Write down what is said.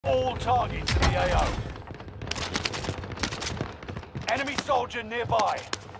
all targets in the AO. Enemy soldier nearby.